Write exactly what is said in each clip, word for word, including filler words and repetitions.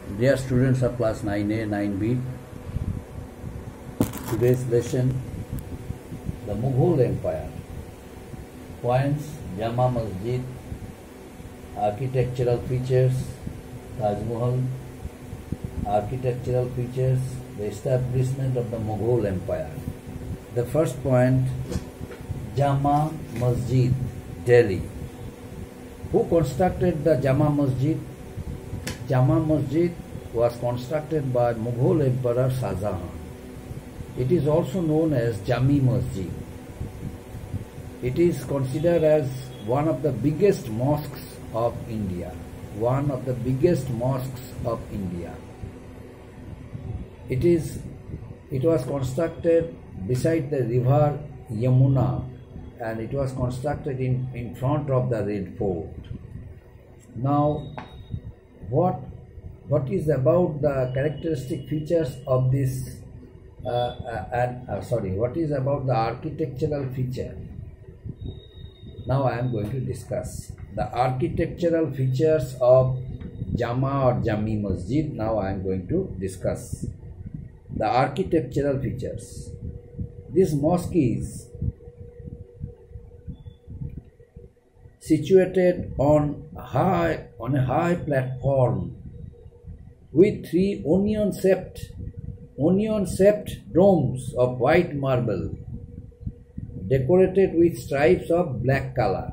Dear students of class nine A, nine B, today's lesson, the Mughal Empire. Points: Jama Masjid, architectural features, Taj Mahal, architectural features, the establishment of the Mughal Empire. The first point, Jama Masjid, Delhi. Who constructed the Jama Masjid? Jama Masjid was constructed by Mughal Emperor Shah Jahan. It is also known as Jami Masjid. It is considered as one of the biggest mosques of India. One of the biggest mosques of India. It is. It was constructed beside the river Yamuna, and it was constructed in, in front of the Red Fort. Now, what what is about the characteristic features of this? Uh, uh, and uh, sorry, what is about the architectural feature? Now I am going to discuss the architectural features of Jama or Jami Masjid. Now I am going to discuss the architectural features. This mosque is situated on high on a high platform with three onion-shaped onion-shaped domes of white marble, decorated with stripes of black color.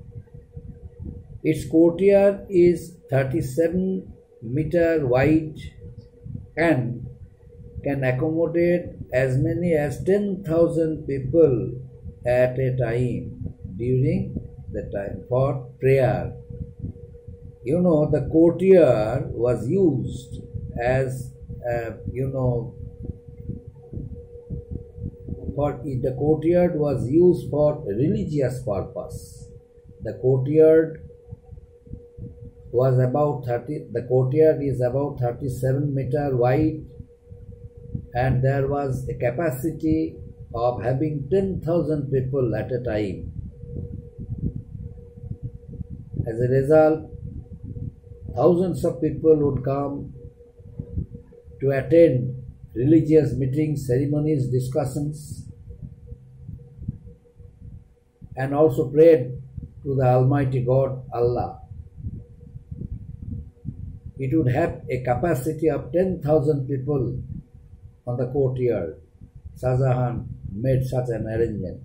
Its courtyard is thirty-seven meter wide and can accommodate as many as ten thousand people at a time during the time for prayer. You know, the courtyard was used as uh, you know for the courtyard was used for religious purpose. The courtyard was about thirty. The courtyard is about thirty-seven meter wide, and there was a capacity of having ten thousand people at a time. As a result, thousands of people would come to attend religious meetings, ceremonies, discussions, and also prayed to the Almighty God, Allah. It would have a capacity of ten thousand people on the courtyard. Shah Jahan made such an arrangement.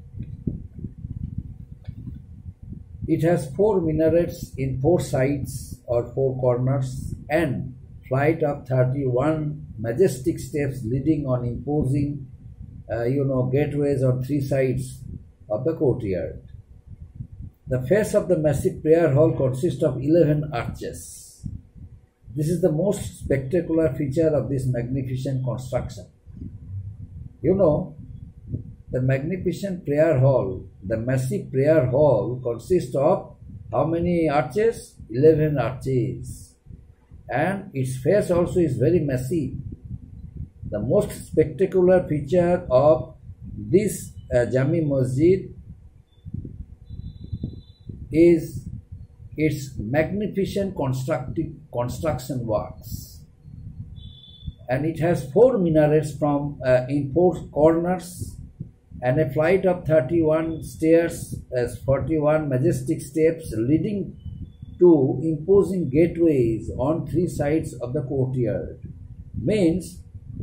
It has four minarets in four sides or four corners and flight of thirty-one majestic steps leading on imposing, uh, you know, gateways on three sides of the courtyard. The face of the massive prayer hall consists of eleven arches. This is the most spectacular feature of this magnificent construction. You know, the magnificent prayer hall, the massive prayer hall consists of how many arches? eleven arches. And its face also is very massive. The most spectacular feature of this uh, Jami Masjid is its magnificent constructive construction works. And it has four minarets from uh, in four corners and a flight of thirty-one stairs as forty-one majestic steps leading to imposing gateways on three sides of the courtyard. Means,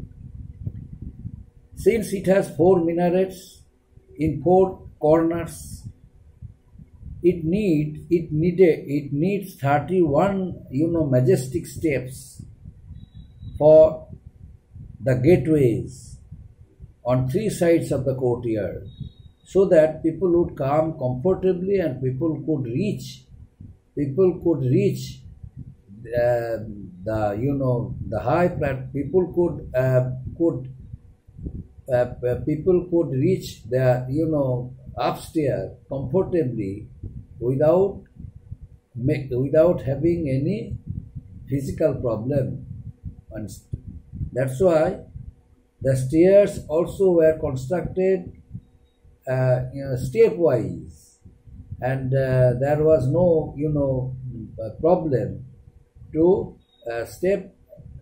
since it has four minarets in four corners, it need it needed it needs thirty-one you know majestic steps for the gateways on three sides of the courtyard, so that people would come comfortably and people could reach people could reach uh, the you know the high plat people could uh, could uh, people could reach the you know upstairs comfortably without make, without having any physical problem. And that's why the stairs also were constructed uh, you know, stepwise, and uh, there was no you know problem to uh, step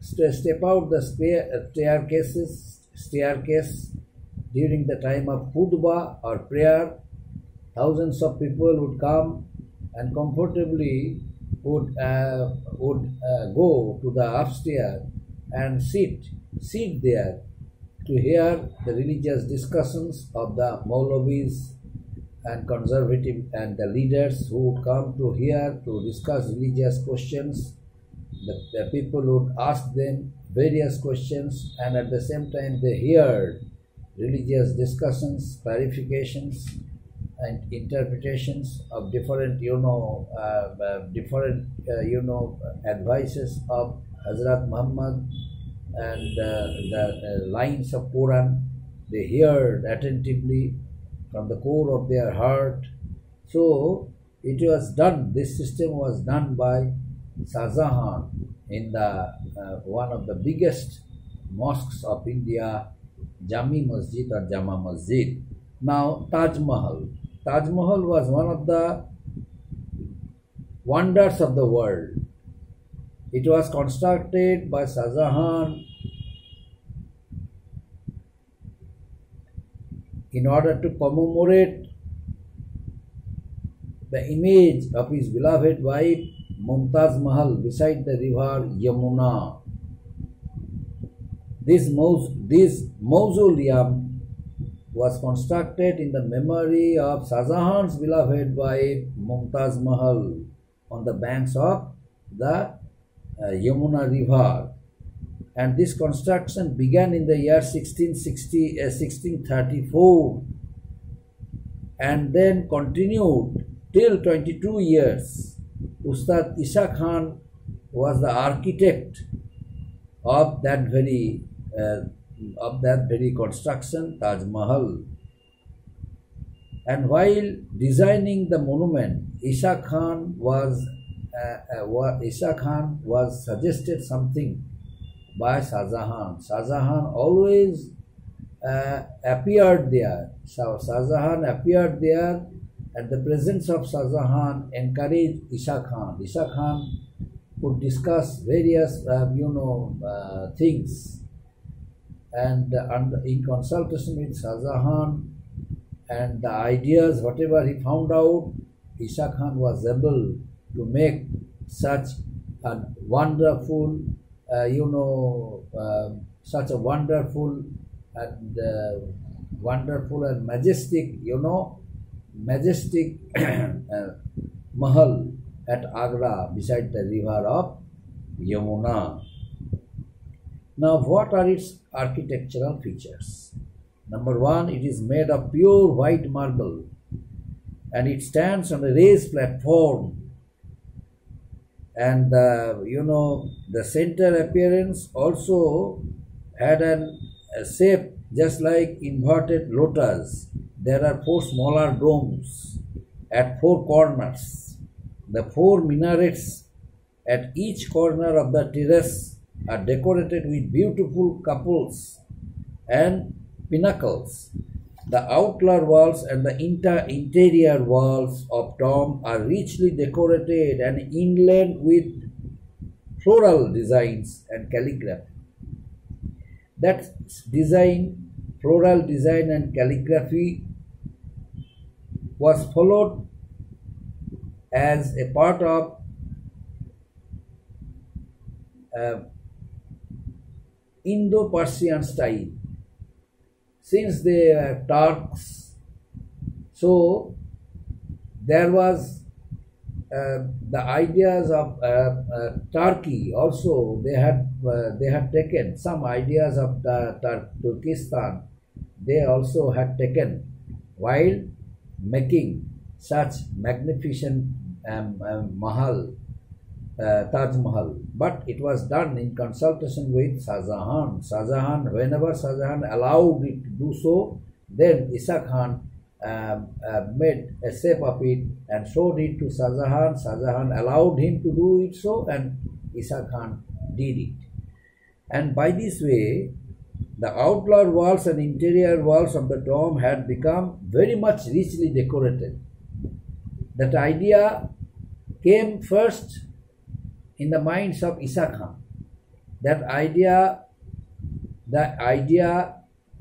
step out the staircases, staircase during the time of khutbah or prayer. Thousands of people would come and comfortably would uh, would uh, go to the upstairs and sit sit there to hear the religious discussions of the Maulavis and conservative and the leaders who would come to hear to discuss religious questions. The, the people would ask them various questions, and at the same time they heard religious discussions, clarifications, and interpretations of different, you know, uh, uh, different, uh, you know, advices of Hazrat Muhammad and uh, the uh, lines of Quran. They heard attentively from the core of their heart. So it was done. This system was done by Shah Jahan in the uh, one of the biggest mosques of India, Jami Masjid or Jama Masjid. Now Taj Mahal. Taj Mahal was one of the wonders of the world. It was constructed by Shah Jahan in order to commemorate the image of his beloved wife Mumtaz Mahal beside the river Yamuna. This, maus this mausoleum was constructed in the memory of Shah Jahan's beloved wife Mumtaz Mahal on the banks of the uh, Yamuna river. And this construction began in the year sixteen sixty, uh, sixteen thirty-four and then continued till twenty-two years. Ustad Isa Khan was the architect of that very uh, of that very construction, Taj Mahal. And while designing the monument, Isa Khan was uh, uh, Isa Khan was suggested something by Shah Jahan. Shah Jahan always uh, appeared there. So Shah Jahan appeared there, and the presence of Shah Jahan encouraged Isa Khan. Isa Khan could discuss various, uh, you know, uh, things, and, uh, and in consultation with Shah Jahan and the ideas, whatever he found out, Isa Khan was able to make such a wonderful, uh, you know, uh, such a wonderful and uh, wonderful and majestic, you know, majestic uh, Mahal at Agra beside the river of Yamuna. Now, what are its architectural features? Number one, it is made of pure white marble and it stands on a raised platform. And uh, you know, the center appearance also had an, a shape just like inverted lotus. There are four smaller domes at four corners. The four minarets at each corner of the terrace are decorated with beautiful couples and pinnacles. The outer walls and the inter interior walls of dome are richly decorated and inlaid with floral designs and calligraphy. That design, floral design and calligraphy was followed as a part of uh, Indo-Persian style. Since they were Turks, so there was uh, the ideas of uh, uh, Turkey also. They had uh, they had taken some ideas of the Tur Turkestan. They also had taken while making such magnificent um, um, Mahal, uh, Taj Mahal. But it was done in consultation with Shah Jahan. Shah Jahan, whenever Shah Jahan allowed it to do so, then Isa Khan um, uh, made a shape of it and showed it to Shah Jahan. Shah Jahan allowed him to do it so, and Isa Khan did it. And by this way, the outer walls and interior walls of the dome had become very much richly decorated. That idea came first in the minds of Isa Khan. that idea, the idea,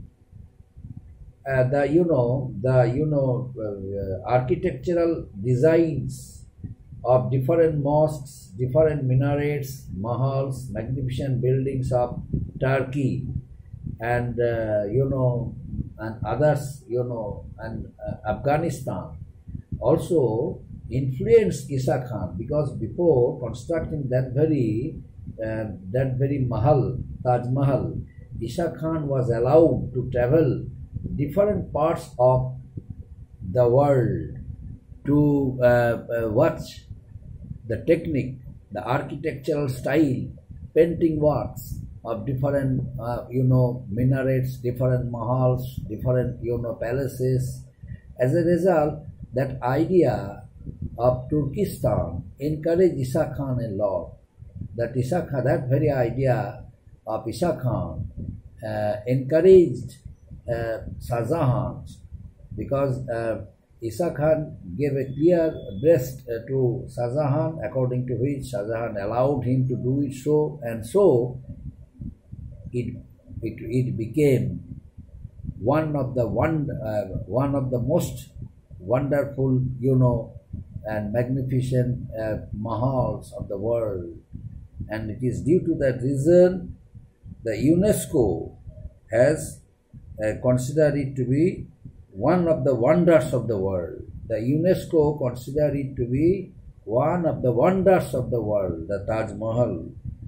uh, the you know, the you know, uh, architectural designs of different mosques, different minarets, mahals, magnificent buildings of Turkey, and uh, you know, and others, you know, and uh, Afghanistan also influenced Isa Khan, because before constructing that very uh, that very mahal, Taj Mahal, Isa Khan was allowed to travel different parts of the world to uh, uh, watch the technique, the architectural style, painting works of different, uh, you know, minarets, different mahals, different, you know, palaces. As a result, that idea of Turkestan encouraged Isa Khan a lot. That Isa Khan, that very idea of Isa Khan uh, encouraged uh, Shah Jahan, because uh, Isa Khan gave a clear breast uh, to Shah Jahan, according to which Shah Jahan allowed him to do it so, and so it it, it became one of the one uh, one of the most wonderful, you know, and magnificent uh, mahals of the world. And it is due to that reason the UNESCO has uh, considered it to be one of the wonders of the world. The UNESCO considered it to be one of the wonders of the world, the Taj Mahal.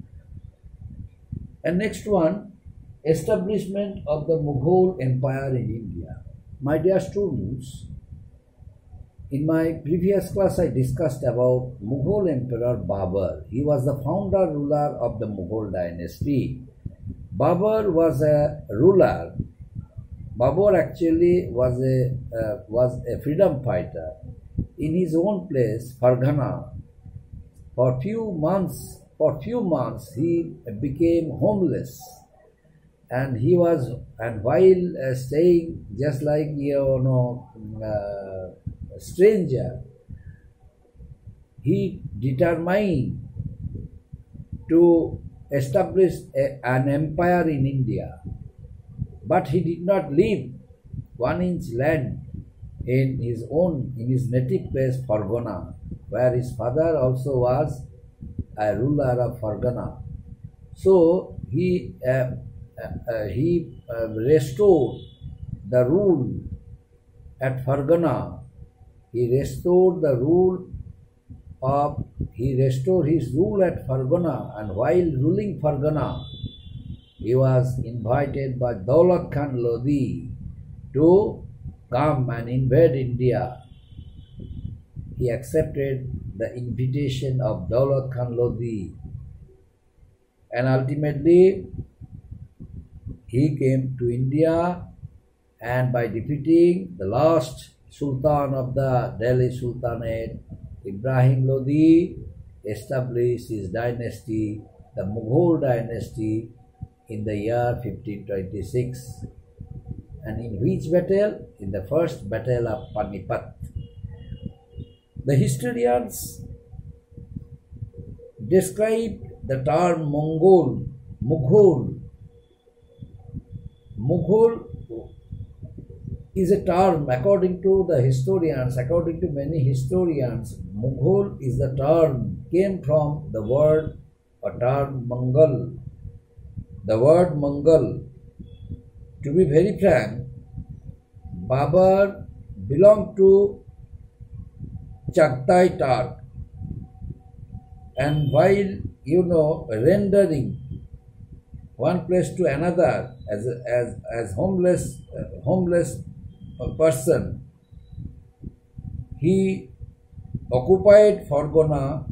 And next one, establishment of the Mughal Empire in India. My dear students, in my previous class I discussed about Mughal Emperor Babur. He was the founder ruler of the Mughal dynasty. Babur was a ruler. Babur actually was a uh, was a freedom fighter in his own place, Farghana. For few months, for few months, he became homeless, and he was, and while uh, staying just like, you know, uh, a stranger, he determined to establish a, an empire in India. But he did not leave one inch land in his own, in his native place, Farghana, where his father also was a ruler of Farghana. So he uh, uh, uh, he uh, restored the rule at Farghana. He restored the rule of he restored his rule at Farghana, and while ruling Farghana, he was invited by Daulat Khan Lodi to come and invade India. He accepted the invitation of Daulat Khan Lodi, and ultimately he came to India, and by defeating the last Sultan of the Delhi Sultanate, Ibrahim Lodi, established his dynasty, the Mughal dynasty, in the year fifteen twenty-six. And in which battle? In the first battle of Panipat. The historians describe the term Mongol, Mughal. Mughal is a term, according to the historians, according to many historians, Mughal is the term, came from the word or term Mangal. The word Mangal. To be very frank, Babur belonged to Chagatai Turk, and while, you know, rendering one place to another as as as homeless uh, homeless person, he occupied Farghana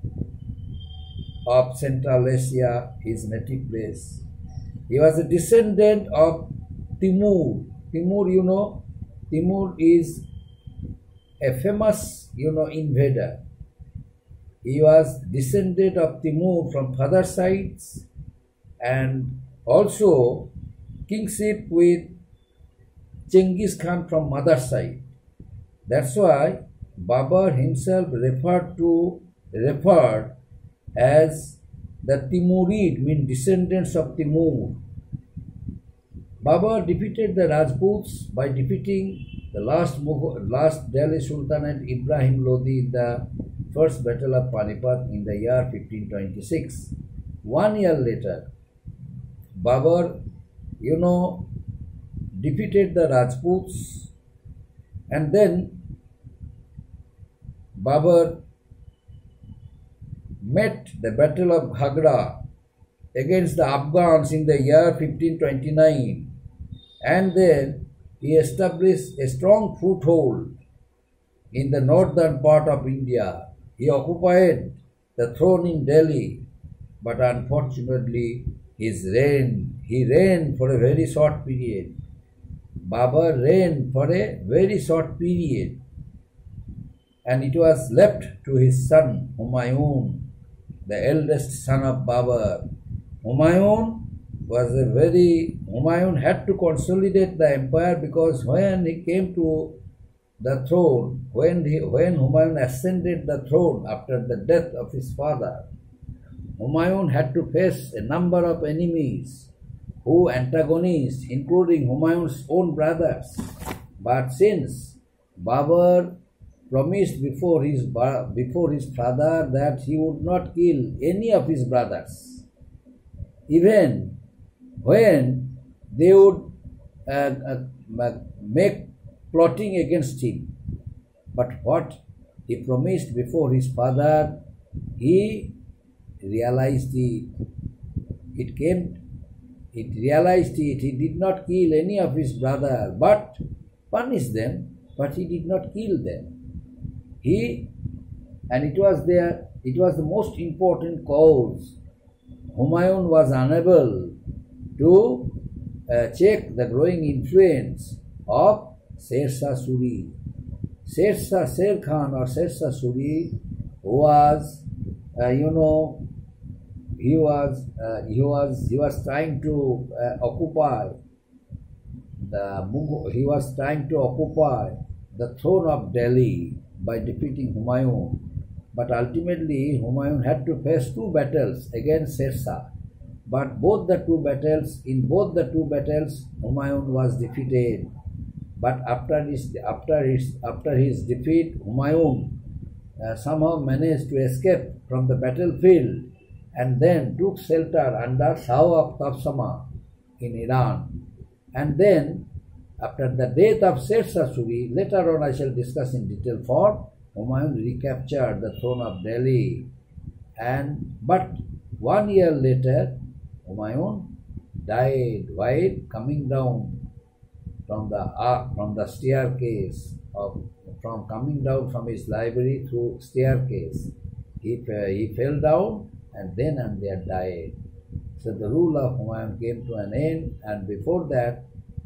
of Central Asia, his native place. He was a descendant of Timur. Timur, you know, Timur is a famous, you know, invader. He was descendant of Timur from father sides, and also kingship with Genghis Khan from mother side. That's why Babur himself referred to referred as the Timurid mean descendants of Timur. Babur defeated the Rajputs by defeating the last Mughal, last Delhi Sultanate Ibrahim Lodi in the first battle of Panipat in the year fifteen twenty-six. One year later, Babur, you know, defeated the Rajputs, and then Babur met the battle of Ghagra against the Afghans in the year fifteen twenty-nine, and then he established a strong foothold in the northern part of India. He occupied the throne in Delhi, but unfortunately his reign, he reigned for a very short period. Babur reigned for a very short period, and it was left to his son Humayun, the eldest son of Babur. Humayun was a very, Humayun had to consolidate the empire, because when he came to the throne, when, he, when Humayun ascended the throne after the death of his father, Humayun had to face a number of enemies who antagonized, including Humayun's own brothers. But since Babur promised before his, before his father that he would not kill any of his brothers, even when they would uh, uh, make plotting against him. But what he promised before his father, he realized it. It came, it realized it. He did not kill any of his brothers, but punished them, but he did not kill them. He, and it was there, it was the most important cause. Humayun was unable to uh, check the growing influence of Sher Shah Suri. Sher Shah, Sher Khan or Sher Shah Suri was, uh, you know, he was, uh, he was, he was trying to uh, occupy the, he was trying to occupy the throne of Delhi by defeating Humayun. But ultimately, Humayun had to face two battles against Sher Shah. But both the two battles, in both the two battles, Humayun was defeated. But after his, after his, after his defeat, Humayun uh, somehow managed to escape from the battlefield and then took shelter under Shah of Tafsama in Iran. And then, after the death of Sher Shah Suri, later on I shall discuss in detail form, Humayun recaptured the throne of Delhi. And but one year later, Humayun died while coming down from the uh, from the staircase of from coming down from his library through staircase. He he fell down and then and there died. So the rule of Humayun came to an end, and before that,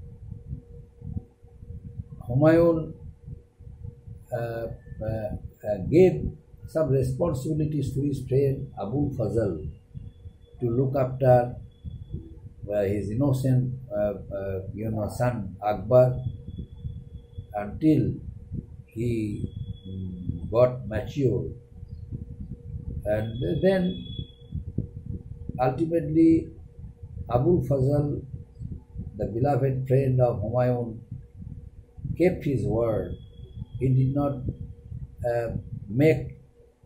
Humayun uh, uh, uh, gave some responsibilities to his friend Abul Fazl to look after uh, his innocent, uh, uh, you know, son Akbar until he um, got mature, and then ultimately Abul Fazl, the beloved friend of Humayun, kept his word. He did not uh, make,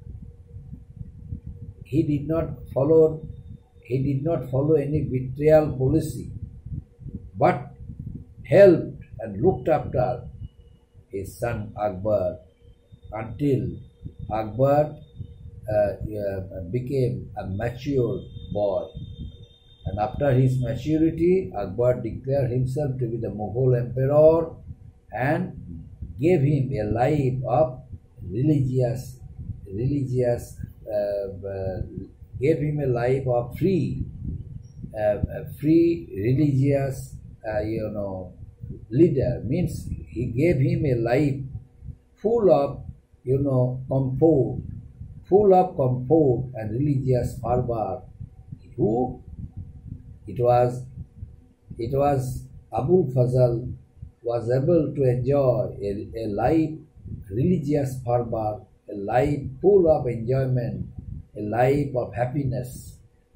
he did not follow, he did not follow any betrayal policy, but helped and looked after his son Akbar until Akbar uh, uh, became a mature boy. And after his maturity, Akbar declared himself to be the Mughal emperor and gave him a life of religious, religious, uh, uh, gave him a life of free, uh, free religious, uh, you know, leader. Means he gave him a life full of, you know, comfort, full of comfort and religious fervor. Who? It was, it was Abul Fazl was able to enjoy a, a life religious fervor, a life full of enjoyment, a life of happiness.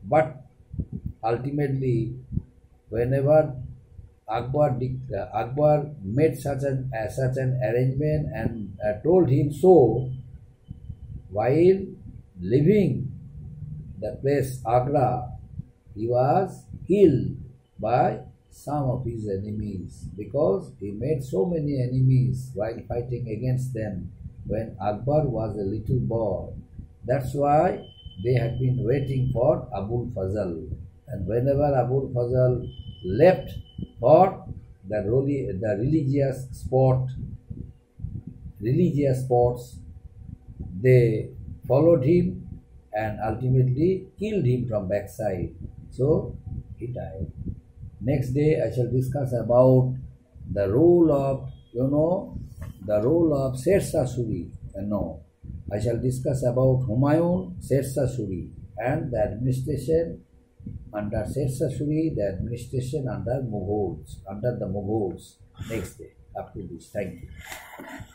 But ultimately, whenever Akbar, uh, Akbar made such an uh, such an arrangement and uh, told him so, while leaving the place Agra, he was killed by some of his enemies because he made so many enemies while fighting against them when Akbar was a little boy. That's why they had been waiting for Abul Fazl. And whenever Abul Fazl left for the, the religious sport, religious sports, they followed him and ultimately killed him from backside. So he died. Next day I shall discuss about the role of, you know, the role of Shershah Suri. Uh, no, I shall discuss about Humayun, Shershah Suri, and the administration under Shershah Suri, the administration under Mughals, under the Mughals. Next day, up to this. Thank you.